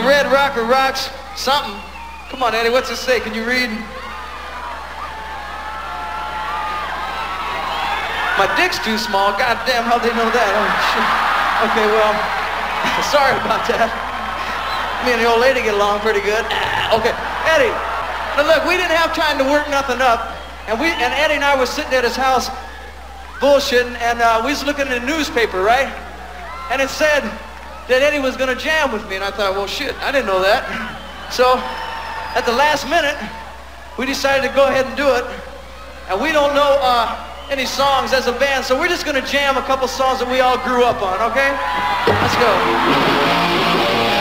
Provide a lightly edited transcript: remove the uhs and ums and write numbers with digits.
red rocker rocks something. Come on, Eddie, what's it say? Can you read? My dick's too small. God damn, how'd they know that? Oh, shit. Okay, well, sorry about that. Me and the old lady get along pretty good. Okay, Eddie, now look, we didn't have time to work nothing up, and Eddie and I was sitting at his house bullshitting, and we was looking at the newspaper, right? And it said that Eddie was gonna jam with me, and I thought, well, shit, I didn't know that. So, at the last minute, we decided to go ahead and do it, and we don't know any songs as a band, so we're just gonna jam a couple songs that we all grew up on, okay? Let's go.